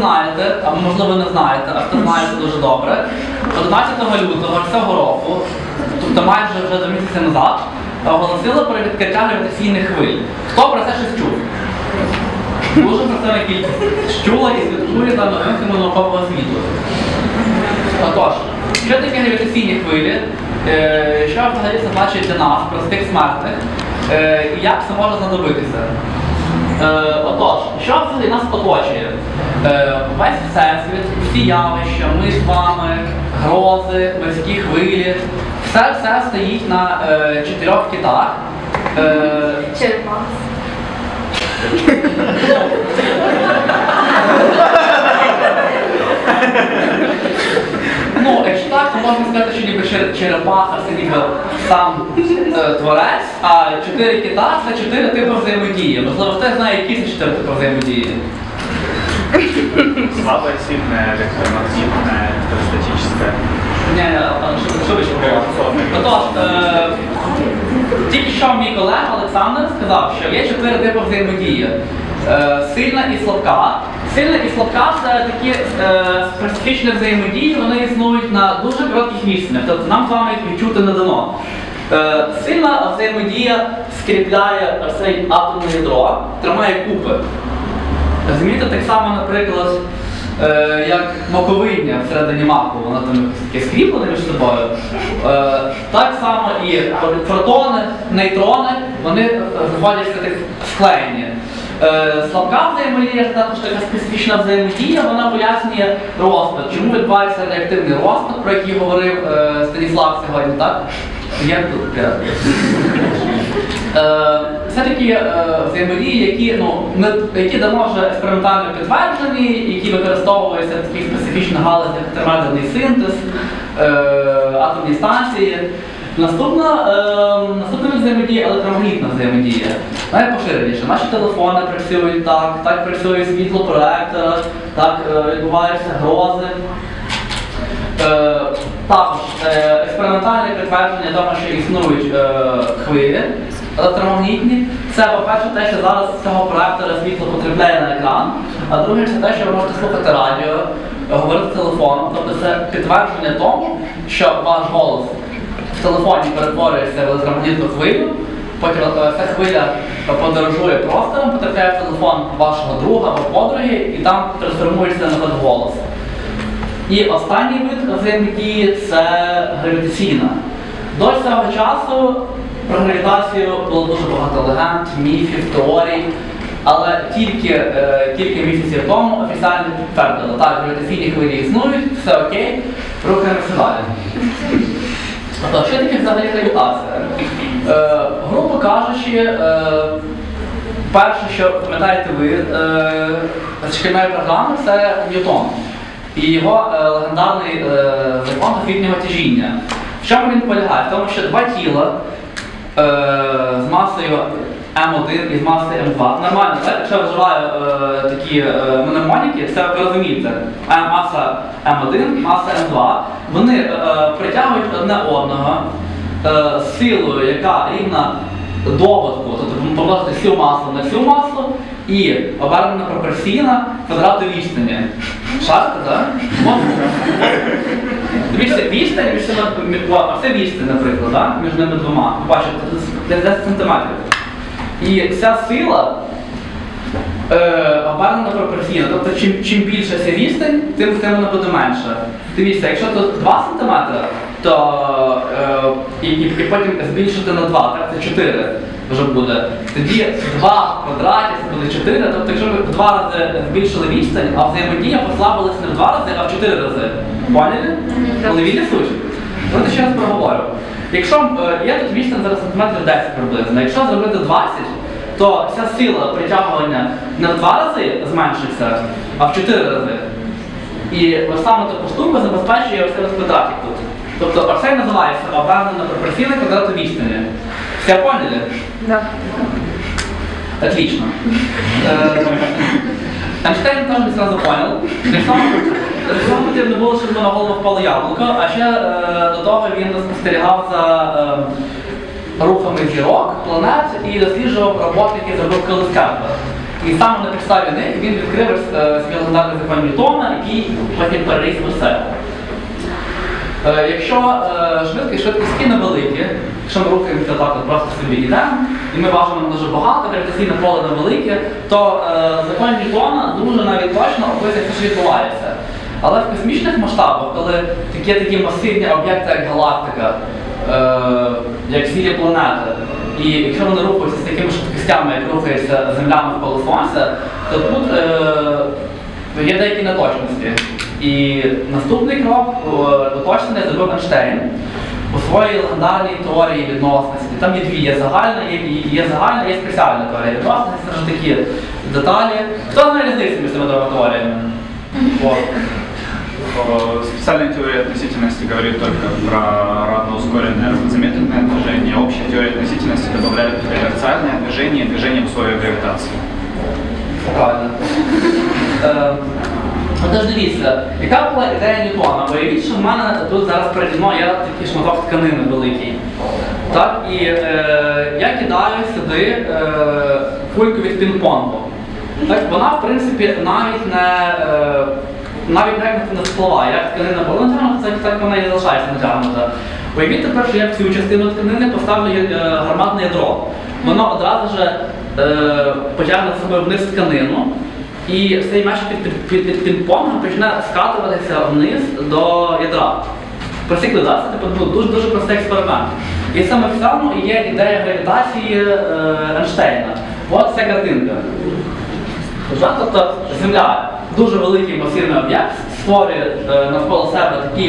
знаєте, або можливо не знаєте, а хто знає, це дуже добре, 11 лютого цього року, тобто майже вже до місяця назад, оголосили про відкриття гравітаційних хвиль. Хто про це щось чув? Дуже представна кількість чула і слідкує за новинками наукового світу. Отож, що таке гравітаційні хвилі? Що взагалі це значить для нас, простих смертних, і як це може знадобитися? Отож, що взагалі нас оточує? Весь всесвіт, всі явища, ми з вами, грози, морські хвилі, все стоїть на 4 китах. Черепах. Ну, якщо так, то можна сказати, що ніби черепаха це ніби сам творець, а 4 кита це 4 типи взаємодії. Можливо, хтось знає, які це 4 типи взаємодії. Слабое, сильное, электромагнитное, статическое. Ні, що ви ще говорили? Отож, тільки що мій колега Олександр сказав, що є 4 типи взаємодії. Сильна і слабка. Сильна і слабка це такі специфічні взаємодії, вони існують на дуже коротких відстанях, тобто нам з вами їх відчути не дано. Сильна взаємодія скріпляє цей атомне ядро, тримає купи. Розумієте, так само, наприклад, як маковидня всередині маку, вона там таке скріплена між собою. Так само і протони, нейтрони, вони знаходяться так склеєні. Слабка взаємодія, також така специфічна взаємодія, вона пояснює розпад. Чому відбувається реактивний розпад, про який говорив Станіслав сьогодні, так? Я тут. Це такі взаємодії, які давно вже експериментально підтверджені, які використовуються в таких специфічних галузях, як термоядерний синтез, атомні станції. Наступна взаємодія – електромагнітна взаємодія. Найпоширеніше. Наші телефони працюють так працює світло проектора, так відбуваються грози. Також експериментальне підтвердження того, що існують хвилі електромагнітні. Це, по-перше, те, що зараз з цього проектора світло потрапляє на екран, а друге, це те, що ви можете слухати радіо, говорити телефоном. Тобто це підтвердження тому, що ваш голос в телефоні перетворюється в електромагнітну хвилю, потім ця хвиля подорожує простором, потрапляє в телефон вашого друга або подруги і там трансформується назад в голос. І останній вид взаємодії – це гравітаційна. До цього часу про гравітацію було дуже багато легенд, міфів, теорій, але тільки кілька місяців тому офіційно підтвердили, так, гравітаційні хвилі існують, все окей, рухаємося далі. Тобто, що таке взагалі гравітація? Грубо кажучи, перше, що пам'ятаєте ви з шкільної програми, це Ньютон і його легендарний закон всесвітнього тяжіння. В чому він полягає? В тому, що два тіла з масою М1 і з масою М2. Нормально, так? Якщо я вживаю такі мнемоніки, це ви розумієте. Маса М1, маса М2. Вони притягують одне одного силою, яка рівна доводку, тобто помножити всю масу на всю масу і обернена пропорційна квадрату відстані. Шарите, так? Дивіться, відстань між цими, це відстань, наприклад, між ними двома. Бачите, це 10 см. І ця сила обернена пропорційно. Тобто, чим більша ця відстань, тим вона буде менша. Дивіться, якщо тут 2 см, то і потім збільшити на 2, так, це 4 вже буде. Тоді 2 в квадраті, це буде 4, тобто якщо ви в 2 рази збільшили відстань, а взаємодія послабилася не в 2 рази, а в 4 рази. Поняли? Коли віді суть? Давайте ще раз проговорю. Якщо є тут відстань зараз сантиметрів 10 приблизно, якщо зробити 20, то ця сила притягування не в 2 рази зменшиться, а в 4 рази. І ось саме таку штуку забезпечує ось цей квадратик тут. Тобто оцей називається обернена пропорційна квадрату відстані. Все поняли? Да. Отлично. Эйнштейн теж не сразу понял. Для цього потрібно було, щоб на голову впало яблуко, а ще до того він спостерігав за рухами зірок, планет і досліджував роботи, які зробив Колес Кеплер. І саме на підставі них він відкрив свій легендарний закон Ньютона, який потім переріс в усе. Якщо швидкості невеликі, якщо ми рухаємося так, просто собі йдемо, і ми важимо дуже багато, гравітаційне поле невелике, то закон Ньютона дуже навіть точно описує, що відбувається. Але в космічних масштабах, коли такі масивні об'єкти, як галактика, як цілі планети, і якщо вони рухаються з такими швидкостями, як рухається Земля навколо Сонця, то тут є деякі неточності. І наступний крок уточнений зробив Ейнштейн у своїй легендарній теорії відносності. Там є дві, є загальна, є спеціальна теорія відносності, це ж такі деталі. Хто знає різницю між цими двома теоріями? Специальная теория относительности говорит только про равноускоренное равнозамедлительное движение. Общая теория относительности добавляет инерциальное движение и движение в условиях гравитации. Правильно. Тож дивіться, яка була ідея Ньютона? Уявіть, що в мене тут зараз переді мною є такий шматок тканини великий. Так? І я кидаю сюди кульку від пінг-понгу. Так? Вона, в принципі, навіть не спливає. Як тканина була натягнута, так вона і залишається натягнута. Уявіть тепер, що я в цю частину тканини поставлю гарматне ядро. Воно одразу ж потягне з собою вниз тканину, і цей м'яч під пінг-понгом почне скатуватися вниз до ядра. Просікли, так? Це дуже простий експеримент. І саме в цьому і є ідея гравітації Ейнштейна. Ось ця картинка. Тобто Земля дуже великий масивний об'єкт, створює навколо себе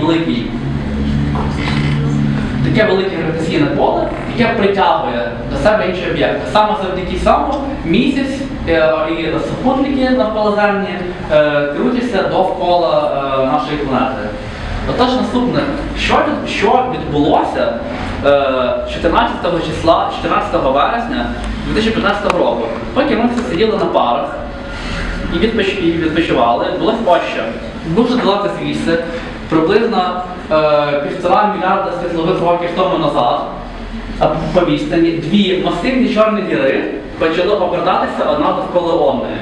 таке велике гравітаційне поле, яке притягує до себе інші об'єкти. Саме завдяки цьому місяць і супутники навколоземні крутяться довкола нашої планети. Отож, наступне, що відбулося 14 вересня 2015 року, поки ми всі сиділи на парах і відпочивали, було ось що. Дуже далеко звідси, приблизно 1,5 мільярда світлових років тому назад, по відстані, дві масивні чорні діри почали обертатися одна довкола одної.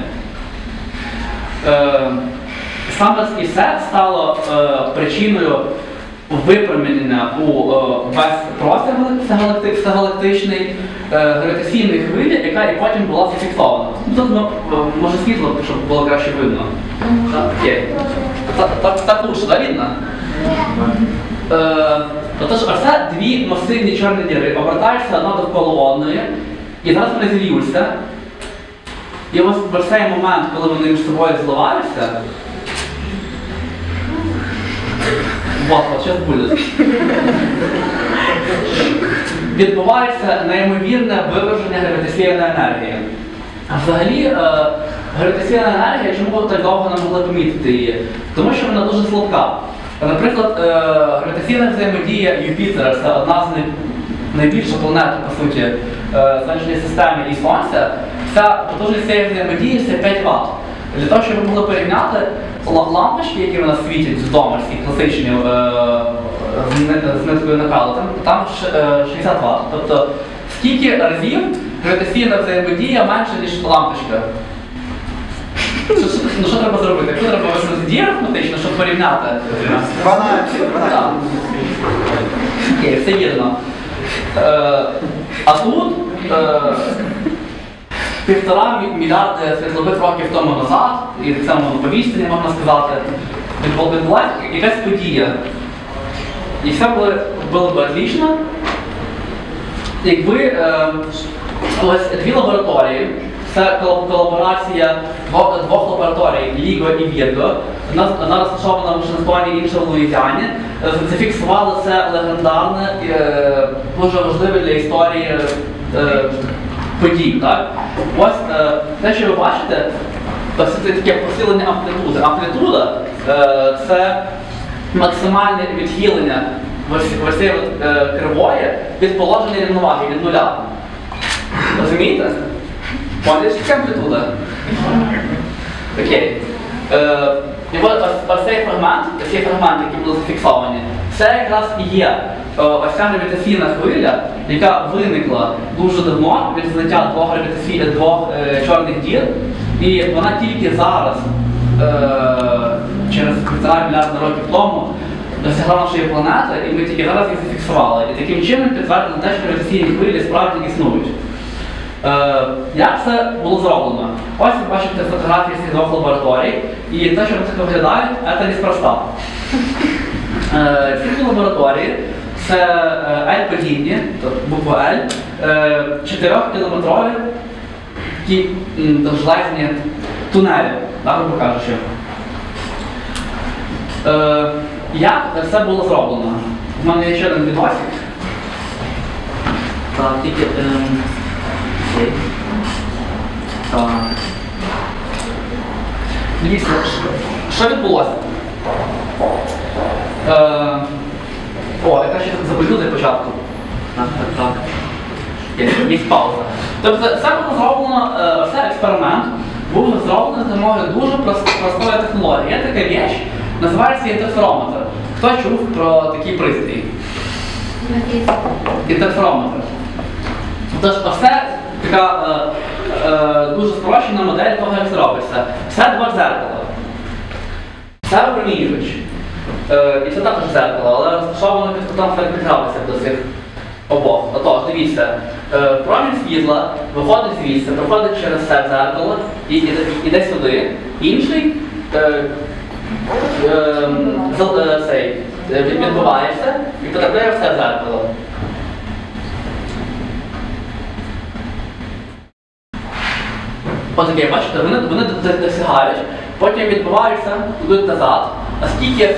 Саме і це стало причиною випромінення у весь простір всегалактичний гравітаційної хвилі, яка і потім була зафіксована. Тут може світло, щоб було краще видно. Так лучше, так видно? Отож, оце дві масивні чорні діри обертаються одна довкола одної, і зараз вони зліються. І ось в цей момент, коли вони між собою зливаються, вот, зараз буде. Відбувається неймовірне виверження гравітаційної енергії. А взагалі, гравітаційна енергія, чому так довго не могли помітити її? Тому що вона дуже слабка. Наприклад, гравітаційна взаємодія Юпітера – це одна з найбільших планет, по суті, Сонячної системи і Сонця. Ця потужність цієї взаємодії – це 5 Вт. Для того, щоб ви могли порівняти лампочки, які в нас світять вдома, всі класичні з ниткою накалу, там 60 Вт. Тобто, скільки разів гравітаційна взаємодія менша, ніж лампочка? Що треба зробити? Якщо треба роздіяти арифметично, щоб порівняти? 12. Окей, все вірно. А тут 1,5 мільярда світлових років тому назад, і так само по відстані, можна сказати, відбулася якась подія. І все було б отлично, якби ось дві лабораторії, це колаборація двох лабораторій, Ліго і Вірго, вона розташована в Вашингтоні, інша в Луїзіані, зафіксували це легендарне, дуже важливе для історії подій. Так? Ось те, що ви бачите, це таке посилення амплітуди. Амплітуда – це максимальне відхилення ось цієї кривої від положення рівноваги, від нуля. Розумієте? Поняли, що таке амплітуда? Окей. І ось цей фрагмент, які були зафіксовані, це якраз і є ось ця гравітаційна хвиля, яка виникла дуже давно від злиття двох чорних дір, І вона тільки зараз, через 1,5 мільярда років тому, досягла нашої планети, і ми тільки зараз їх зафіксували. І таким чином підтвердили те, що гравітаційні хвилі справді існують. Як це було зроблено? Ось ви бачите фотографії з двох лабораторій, і те, що вони так виглядають, це неспроста. Ці лабораторії це L-подібні, буква L, 4-кілометрові такі довжелезні тунелі, грубо кажучи. Як це було зроблено? У мене є ще один відосик. Так, тільки... Так. Дивіться, що відбулося? Я ще запалю для початку. Так. Є пауза. Тобто це було зроблено, це експеримент був зроблений за допомогою дуже простої технології. Є така річ, називається інтерферометр. Хто чув про такий пристрій? Інтерферометр. Тож, все така дуже спрощена модель того, як це робиться. Це два дзеркала. Це випромінювач. І це також дзеркало, але розташовано під кутом 45 градусів до цих обох. Отож, дивіться, промінь світла виходить звідси, проходить через це дзеркало і йде сюди. Інший відбувається і потрапляє в це дзеркало. Отаке, бачите, вони досягають, потім відбуваються, йдуть назад, оскільки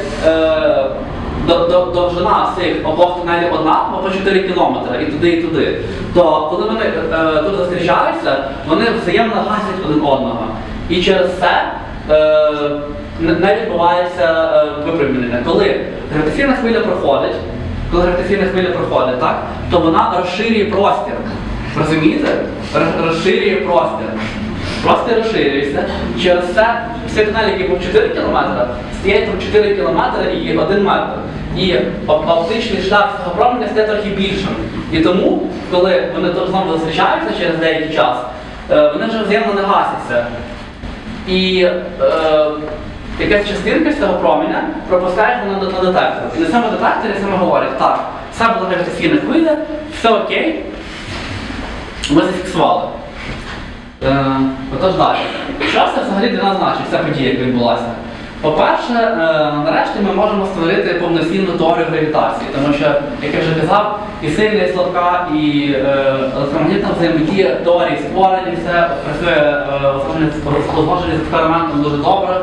довжина цих обох тунелів однакова по 4 кілометри і туди, то коли вони тут зустрічаються, вони взаємно гасять один одного. І через це не відбувається випрямлення. Коли гравітаційна хвиля проходить, так, то вона розширює простір. Розумієте? Розширює простір. Простір розширюється. Через це всі тунелі, які по 4 кілометри, стають по 4 кілометри і 1 метр. І оптичний шлях цього променя стає трохи більшим. І тому, коли вони знову зустрічаються через деякий час, вони вже взаємно не гасяться. І якась частинка з цього променя пропускає на детектор. І на цьому детекторі саме говорять, так, це була гравітаційна хвиля, все окей, ми зафіксували. Отож далі. Що це взагалі для нас значить, ця подія, яка відбулася? По-перше, нарешті ми можемо створити повноцінну теорію гравітації, тому що, як я вже казав, і сильна, і слабка, і електромагнітна взаємодія теорії створені, все працює узгоджені з експериментом дуже добре.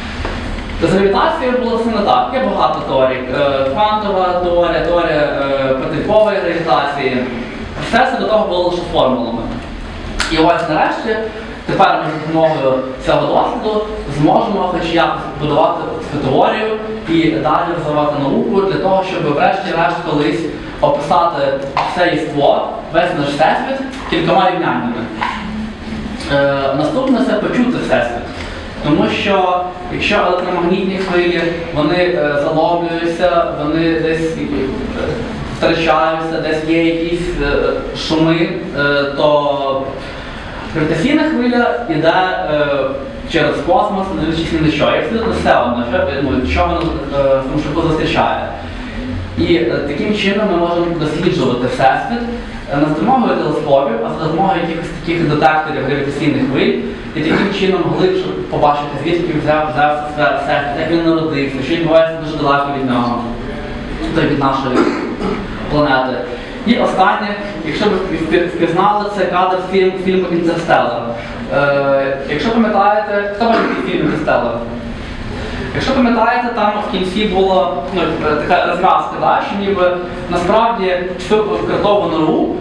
З гравітацією було все не так. Є багато теорій. Квантова теорія, теорія протипової гравітації. Все це до того було лише формулами. І ось нарешті, тепер ми за допомогою цього досвіду зможемо хоч якось будувати цю теорію і далі розвивати науку для того, щоб врешті-решт колись описати все єство, весь наш всесвіт кількома рівняннями. Наступне – це почути всесвіт. Тому що якщо електромагнітні хвилі, вони заломлюються, вони десь втрачаються, десь є якісь шуми, то гравітаційна хвиля йде через космос, не дивлячись ні на що. Як абсолютно все одно, що воно в тому шляху зустрічає. І таким чином ми можемо досліджувати всесвіт не з допомогою телескопів, а за допомогою якихось таких детекторів гравітаційних хвиль, і таким чином глибше побачити, звідки взявся всесвіт, як він народився, що відбувається дуже далеко від нього, від нашої планети. І останнє, якщо ви впізнали, це кадр фільму «Інтерстеллар». Якщо пам'ятаєте, хто бачив фільм «Інтерстеллар»? Якщо пам'ятаєте, там в кінці була така розв'язка, що ніби насправді цю кротову нору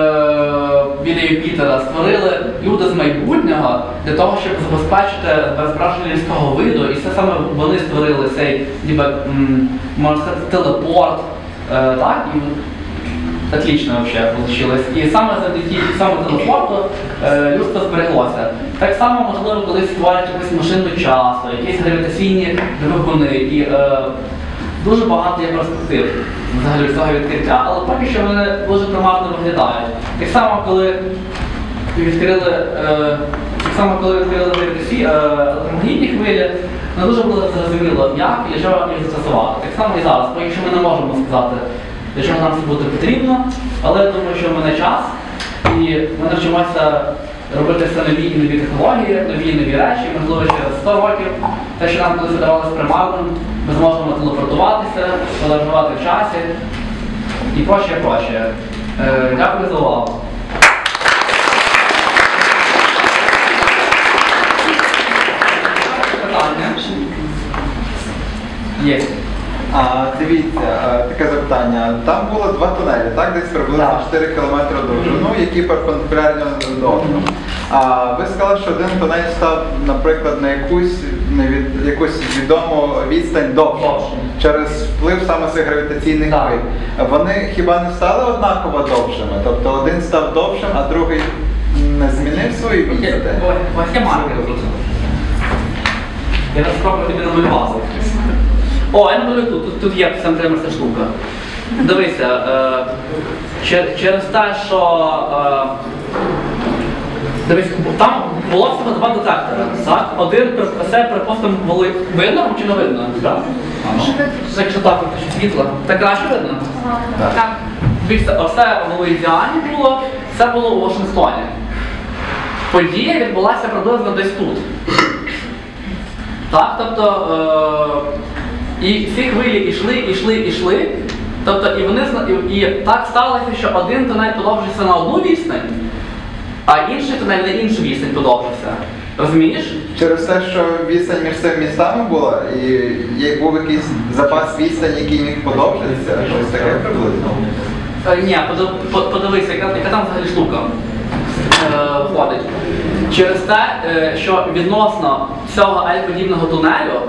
біля Юпітера створили люди з майбутнього для того, щоб забезпечити безбраження людського виду. І це саме вони створили цей, ніби, можна сказати, телепорт. Так? І отлично вообще получилось. І саме завдяки цьому телепорту людство збереглося. Так само, можливо, колись створять якусь машину часу, якісь гравітаційні двигуни. І дуже багато є перспектив взагалі цього відкриття, але поки що вони дуже примарно виглядають. Так само, коли відкрили само коли відкрили всі електромагнітні хвилі, не дуже було зрозуміло, як і для чого їх застосувати. Так само і зараз, поки що ми не можемо сказати, для чого нам це буде потрібно, але я думаю, що в мене час, і ми навчимося робити все нові і нові технології, нові і нові речі, можливо, через 100 років. Те, що нам колись видавалося примарним, ми зможемо телепортуватися, подорожувати в часі і прочее, прочее. Дякую за увагу. Питання? Є. Дивіться, таке запитання. Там було 2 тунелі, так? Десь приблизно 4 км довжину, які перпендикулярні один до одного. Ви сказали, що один тунель став, наприклад, на якусь відому відстань довше, через вплив саме цих гравітаційних хвиль. Вони хіба не стали однаково довшими? Тобто один став довшим, а другий не змінив свою відстань? Ось є маркер тут. Я спробую тобі намалювати. О, я намалюю тут. Тут є сантиметрська штука. Дивися, через те, що дивись, там було всього 2 детектори. Так? Один, це, припустимо, видно чи не видно? Так. Якщо так, то світло. Так краще видно? Так. Дивіться, оце в Луїзіані було, це було у Вашингтоні. Подія відбулася приблизно десь тут. Так, тобто, і ці хвилі йшли, тобто, і так сталося, що один тунель подовжився на одну відстань, а інший тунель на іншу відстань подовжився. Розумієш? Через те, що відстань між цими містами була, і був якийсь запас відстань, який міг подовжитися, щось таке приблизно? Ні, подивися, яка там взагалі штука входить. Через те, що відносно цього L-подібного тунелю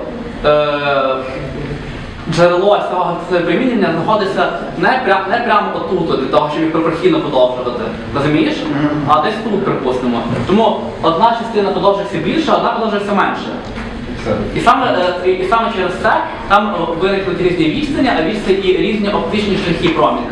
джерело цього випромінення знаходиться не прямо отут, для того, щоб їх пропорційно подовжувати. Розумієш? А десь тут, припустимо. Тому одна частина подовжується більше, а одна подовжується менше. І саме через це там виникнуть різні відстані, а відстані і різні оптичні шляхи проміння.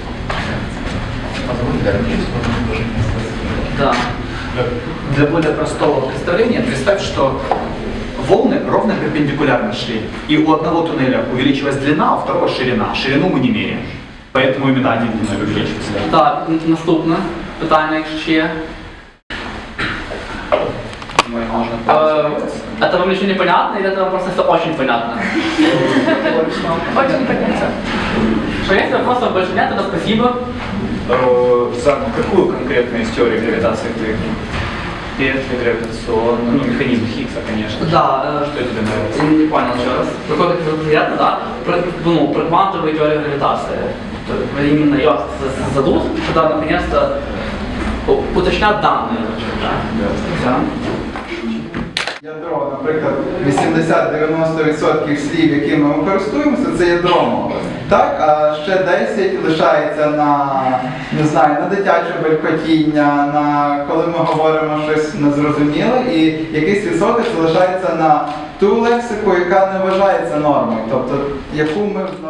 Да. Для более простого представления представь, что волны ровно перпендикулярно шли. И у одного туннеля увеличилась длина, а у второго ширина. Ширину мы не меряем. Поэтому именно один туннель увеличивается. Так, наступне питання, якщо ще є. Это вам еще непонятно, или это вам просто все очень понятно? Очень понятно. Что если вопросов больше нет, тогда спасибо. За какую конкретно из теории гравитации ты? Петли гравитационные, ну, механизм Хиггса, конечно. Да. Что тебе нравится? Не понял еще раз. Какой-то приятно, да? Про квантовую теорию гравитации. Именно ее задут, когда наконец-то уточнят данные. Да. Ядро, наприклад, 80-90% слів, якими ми користуємося, це ядро мови. Так, а ще 10 лишається на, не знаю, на дитяче белькотіння, на коли ми говоримо щось незрозуміле, і якийсь відсоток залишається на ту лексику, яка не вважається нормою, тобто яку ми